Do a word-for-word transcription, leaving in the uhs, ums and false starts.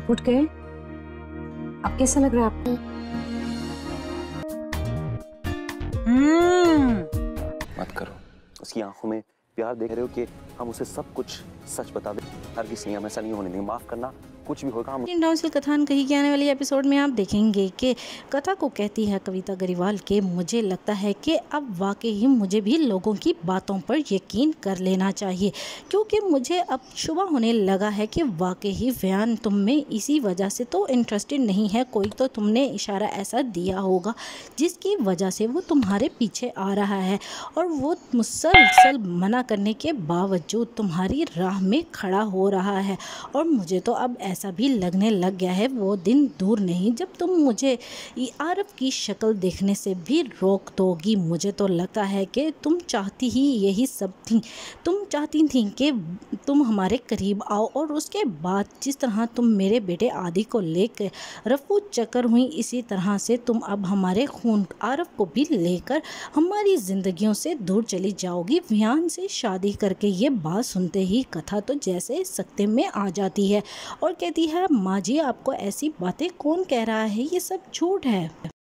आप उठ गए? अब कैसा लग रहा है आपको? हम्म मत करो। उसकी आंखों में प्यार देख रहे हो कि हम उसे सब कुछ सच बता दें। हर किसी हम ऐसा नहीं होने देंगे। माफ करना, कुछ भी होगा हम। डाउनसिल कथान कही के आने वाली एपिसोड में आप देखेंगे कि कथा को कहती है कविता ग्रेवाल के मुझे लगता है कि अब वाकई ही मुझे भी लोगों की बातों पर यकीन कर लेना चाहिए, क्योंकि मुझे अब शुबा होने लगा है कि वाकई ही व्यान तुम में इसी वजह से तो इंटरेस्टेड नहीं है। कोई तो तुमने इशारा ऐसा दिया होगा जिसकी वजह से वो तुम्हारे पीछे आ रहा है और वो मुसलसल मना करने के बावजूद तुम्हारी राह में खड़ा हो रहा है। और मुझे तो अब ऐसा भी लगने लग गया है वो दिन दूर नहीं जब तुम मुझे आरव की शक्ल देखने से भी रोक दोगी। मुझे तो लगता है कि तुम चाहती ही यही सब थी। तुम चाहती थी कि तुम हमारे करीब आओ और उसके बाद जिस तरह तुम मेरे बेटे आदि को लेकर रफू चक्कर हुई, इसी तरह से तुम अब हमारे खून आरव को भी लेकर हमारी ज़िंदगियों से दूर चली जाओगी। व्यान से शादी करके ये बात सुनते ही कथा तो जैसे सख्ते में आ जाती है और कहती है माँ जी आपको ऐसी बातें कौन कह रहा है, ये सब झूठ है।